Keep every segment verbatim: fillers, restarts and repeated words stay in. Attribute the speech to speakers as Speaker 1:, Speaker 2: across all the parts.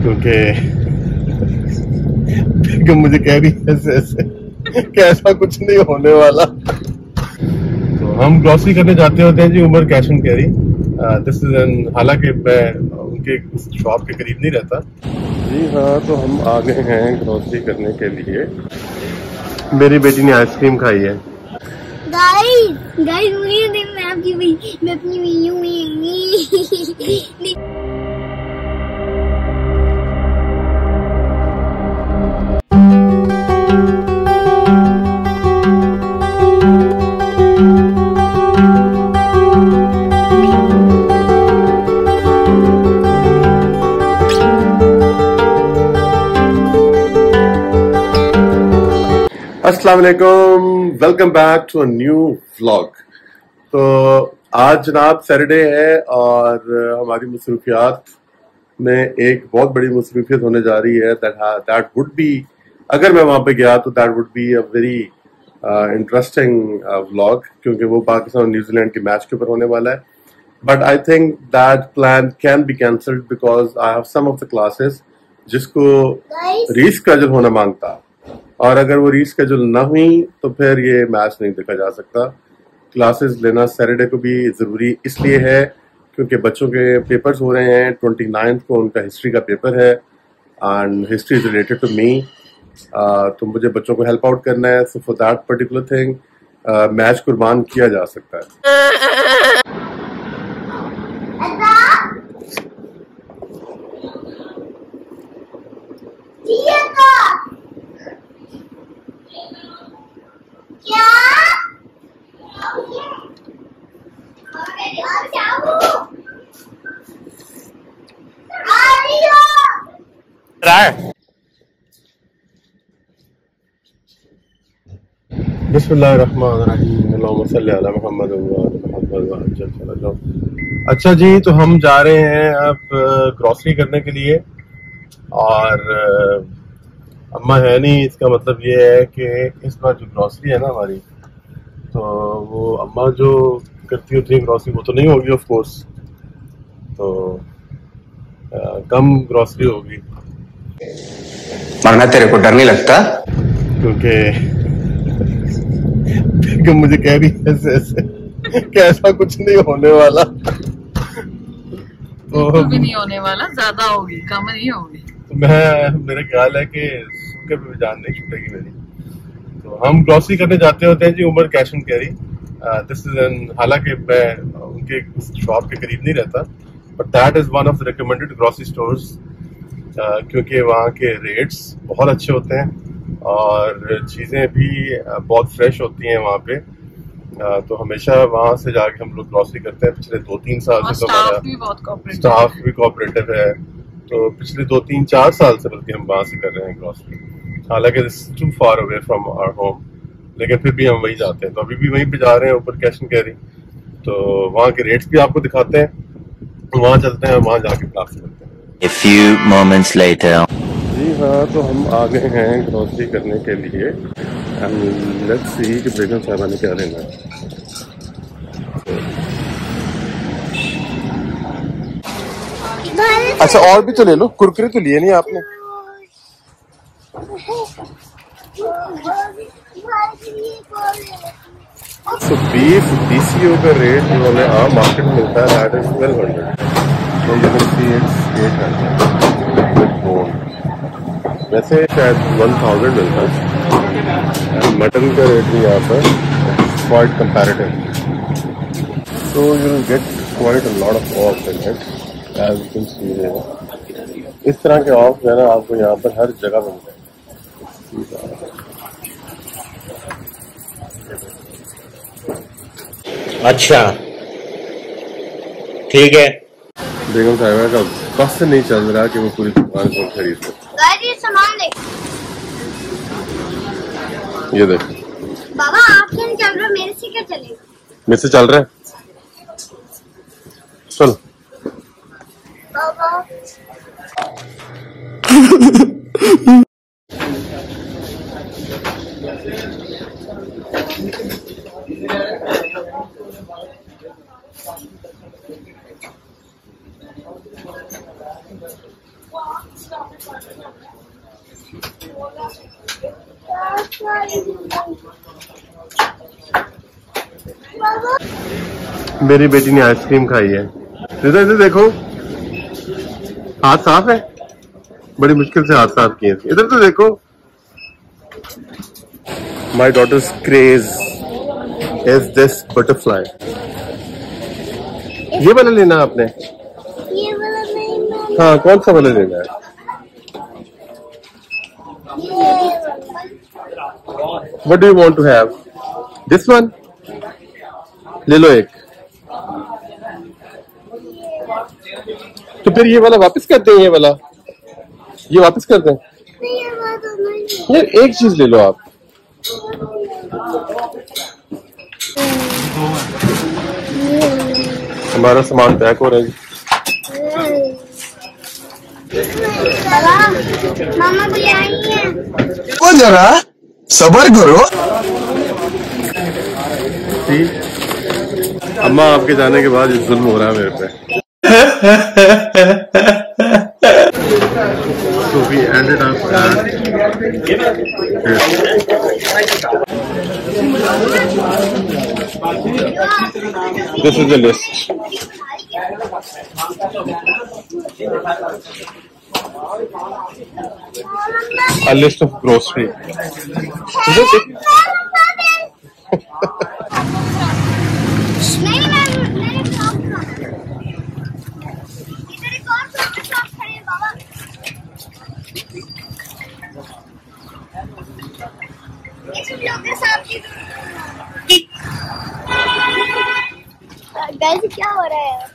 Speaker 1: क्योंकि बेगम मुझे कह रही है ऐसे ऐसे कि ऐसा कुछ नहीं होने वाला। तो हम ग्रॉसरी करने जाते होते हैं जी, Umar cash and carry. This is an, हालांकि मैं उनके शॉप के करीब नहीं रहता। जी हाँ, तो हम आ गए हैं ग्रॉसरी करने के लिए। मेरी बेटी ने आइसक्रीम खाई है।
Speaker 2: गाइस गाइस मुझे मैं आपकी मैं अपनी वीडियो में
Speaker 1: अस्सलाम वालेकुम, welcome back to a new vlog. तो आज जनाब सैटरडे है और हमारी मसरूफियात में एक बहुत बड़ी मसरूफियत होने जा रही है। दैट दैट वुड बी, अगर मैं वहां पे गया तो that would be a very interesting vlog, क्योंकि वो पाकिस्तान और न्यूजीलैंड के मैच के ऊपर होने वाला है। But I think that plan can be cancelled because I have some of the classes जिसको रीस्केड्यूल होना मांगता, और अगर वो रीस्केड्यूल ना हुई तो फिर ये मैच नहीं देखा जा सकता। क्लासेस लेना सैटरडे को भी ज़रूरी इसलिए है क्योंकि बच्चों के पेपर्स हो रहे हैं। ट्वेंटी नाइन्थ को उनका हिस्ट्री का पेपर है and history is related to me. तो मुझे बच्चों को हेल्प आउट करना है। So for that particular thing match कुर्बान किया जा सकता है। अच्छा जी, तो हम जा रहे हैं अब ग्रॉसरी करने के लिए, और अम्मा है नहीं। इसका मतलब ये है कि इस बार जो ग्रॉसरी है ना हमारी, तो वो अम्मा जो करती होती है ग्रॉसरी, वो तो नहीं होगी ऑफ कोर्स। तो आ, कम ग्रॉसरी होगी।
Speaker 3: मरना तेरे को डर नहीं लगता?
Speaker 1: क्योंकि बेगम मुझे कह रही है ऐसे ऐसे कि ऐसा कुछ नहीं होने वाला।
Speaker 4: तो भी नहीं होने वाला, ज्यादा होगी, कम नहीं होगी।
Speaker 1: तो मैं, मेरा ख्याल है कि सूखे पे जान नहीं छूटेगी मेरी। तो हम ग्रॉसरी करने जाते होते हैं जी, Umar cash and carry. This is an, हालांकि मैं उनके शॉप के करीब नहीं रहता, but that is one of the recommended grocery stores, क्योंकि वहाँ के रेट्स बहुत अच्छे होते हैं और चीज़ें भी बहुत फ्रेश होती हैं वहाँ पे। Uh, तो हमेशा वहाँ से जाके हम लोग ग्रॉसरी करते हैं। पिछले दो तीन साल से तो हमारा स्टाफ भी कोऑपरेटिव है, तो पिछले दो तीन चार साल से बल्कि हम वहाँ से कर रहे हैं ग्रॉसरी। हालांकि this is too far away from our home, लेकिन फिर भी हम वही जाते हैं। तो अभी भी वहीं पे जा रहे हैं, ऊपर कैश एंड कैरी। तो वहाँ के रेट्स भी आपको दिखाते हैं, वहाँ चलते हैं, वहाँ जाके क्लास करते हैं।
Speaker 3: A few moments later.
Speaker 1: जी हाँ, तो हम आ गए हैं ग्रॉसरी करने के लिए। लेट्स सी कि बेगम साहबा ने क्या लेना है। अच्छा, और भी तो ले लो। कुरकुरे तो लिए नहीं आपने? तो बीफ डीसीओ का रेट जो हमें आम मार्केट में मिलता है दैट इज ट्वेल्व हंड्रेड। तो you can see it's eight hundred with bone. वैसे शायद वन थाउजेंड मिलता है। मटन का रेट भी यहाँ पर quite comparative, so you will get quite a lot of off in it, as you can see here. इस तरह के ऑफ जो है ना आपको यहाँ पर हर जगह मिलते हैं।
Speaker 3: अच्छा ठीक है।
Speaker 1: बेगम साहिबा का बस नहीं चल रहा कि वो पूरी दुकान को खरीद सके। ये देखो
Speaker 2: बाबा, आपके चल रहा, मेरे से क्या चलेगा?
Speaker 1: मेरे से चल रहा है, चल।
Speaker 2: बाबा
Speaker 1: मेरी बेटी ने आइसक्रीम खाई है। इधर इधर देखो, हाथ साफ है, बड़ी मुश्किल से हाथ साफ किए। इधर तो देखो। My daughter's craze is this butterfly. ये वाला लेना आपने?
Speaker 2: ये वाला नहीं, मैं
Speaker 1: हाँ, कौन सा वाला लेना है? What do you want to have? This one? ले लो एक। तो फिर ये वाला वापस कर दें, ये वाला ये वापस कर दें।
Speaker 2: नहीं, ये वाला तो नहीं।
Speaker 1: यार एक चीज ले लो आप। हमारा सामान पैक हो रहा है।
Speaker 2: बाबा, मामा भी आई है।
Speaker 5: वो जरा सबर करो।
Speaker 1: ठीक, अम्मा आपके जाने के बाद ये जुल्म हो रहा है मेरे पे। So we ended up at this. This is the list. A list of grocery.
Speaker 2: नहीं, मैं मेरे शॉप में इधर एक और शॉप खड़ी है बाबा। इस वीडियो के साथ ही गाइस क्या हो रहा है?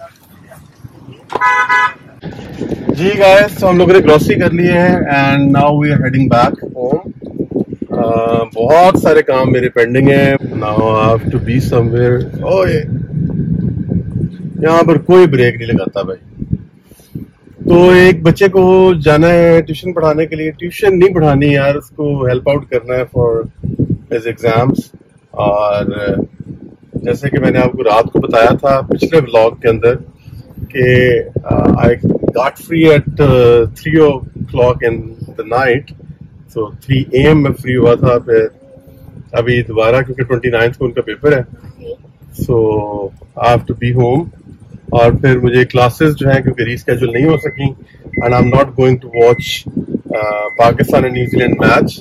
Speaker 1: जी गाइस, तो हम लोगों ने ग्रोसरी कर लिए हैं and now we are heading back home. बहुत सारे काम मेरे पेंडिंग है। Now I have to be somewhere. ओए, यहाँ पर कोई ब्रेक नहीं लगाता भाई। तो एक बच्चे को जाना है ट्यूशन पढ़ाने के लिए। ट्यूशन नहीं पढ़ानी यार, उसको हेल्प आउट करना है फॉर हिज एग्जाम्स। और जैसे कि मैंने आपको रात को बताया था पिछले व्लॉग के अंदर कि I got free at three o'clock in the night. So three A M में फ्री हुआ था। फिर अभी दोबारा क्योंकि ट्वेंटी नाइन्थ को उनका पेपर है, so I have to be home. और फिर मुझे क्लासेस जो हैं क्योंकि रीस्केड्यूल नहीं हो सकी and I am not going to watch Pakistan and New Zealand match.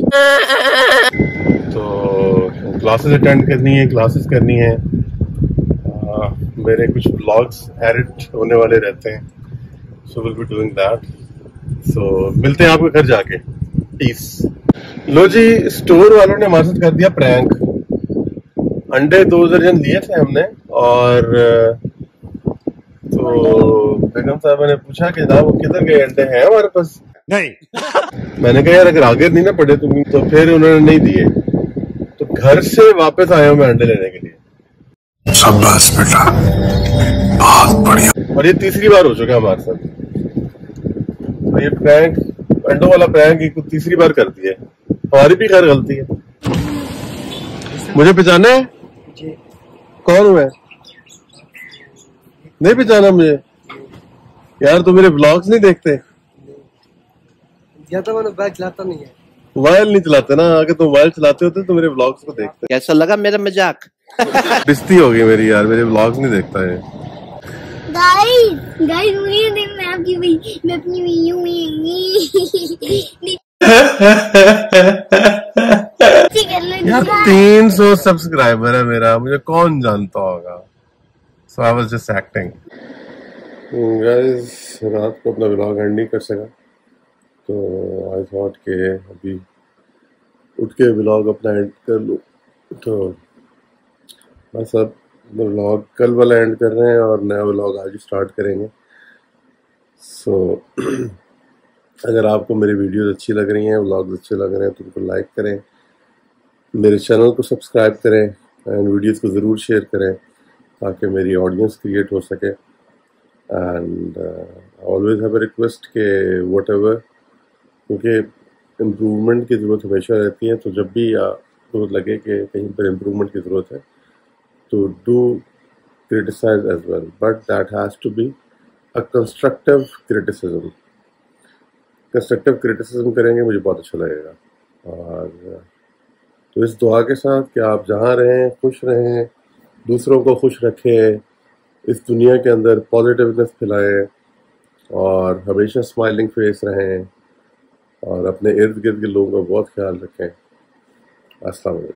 Speaker 1: तो क्लासेस अटेंड करनी है, क्लासेस करनी है। uh, मेरे कुछ व्लॉग्स एडिट होने वाले रहते हैं, so will be doing that. So मिलते हैं आपको घर जाके। पीस। लो जी, स्टोर वालों ने हमारे साथ कर दिया प्रैंक। अंडे दो दर्जन लिए थे हमने और तो बेगम साहबा ने पूछा कि जनाब वो किधर गए, अंडे हैं हमारे पास? नहीं। मैंने कहा यार अगर आगे नहीं ना पड़े तुम, तो फिर उन्होंने नहीं दिए। तो घर से वापस आया हूं मैं अंडे लेने के लिए।
Speaker 5: शाबाश बेटा, बहुत बढ़िया।
Speaker 1: और ये तीसरी बार हो चुका है हमारे साथ। तो ये प्रैंक, अंडों वाला प्रैंक ये तीसरी बार कर दिया। हमारी भी खैर गलती है। मुझे पहचाना है? कौन हूं मैं? नहीं पहचाना मुझे? यार तुम मेरे व्लॉग्स नहीं देखते?
Speaker 6: या तो मैंने मोबाइल चलाता नहीं है।
Speaker 1: मोबाइल नहीं चलाते ना, अगर तुम मोबाइल चलाते होते तो मेरे व्लॉग्स को देखते।
Speaker 3: कैसा लगा मेरा मजाक?
Speaker 1: बेइज्जती हो गई मेरी यार, मेरे व्लॉग्स नहीं देखता है।
Speaker 2: गाइस गाइस मुझे नहीं, मैं आपकी भाई मैं अपनी वीडियो में
Speaker 1: यार तीन सौ सब्सक्राइबर है मेरा, मुझे कौन जानता होगा। So I was just acting. Guys रात को अपना व्लॉग एंड नहीं कर सका, तो आई थॉट के अभी उठ के व्लॉग अपना एंड कर लूँ। तो बस अब व्लॉग कल वाला एंड कर रहे हैं और नया व्लॉग आज ही स्टार्ट करेंगे। सो so, अगर आपको मेरी वीडियोस अच्छी लग रही हैं, व्लॉग्स अच्छे लग रहे हैं, तो उनको लाइक करें, मेरे चैनल को सब्सक्राइब करें एंड वीडियोस को ज़रूर शेयर करें ताकि मेरी ऑडियंस क्रिएट हो सके। And always have a request के वट एवर, क्योंकि इम्प्रूवमेंट की ज़रूरत हमेशा रहती है। तो जब भी आपको लगे कि कहीं पर इम्प्रूवमेंट की ज़रूरत है तो do criticise as well, but that has to be a constructive criticism. Constructive criticism करेंगे मुझे बहुत अच्छा लगेगा। और तो इस दुआ के साथ कि आप जहाँ रहें खुश रहें, दूसरों को खुश रखें, इस दुनिया के अंदर पॉजिटिवनेस फैलाएं और हमेशा स्माइलिंग फेस रहें और अपने इर्द गिर्द के लोगों का बहुत ख्याल रखें। अस्सलाम वालेकुम।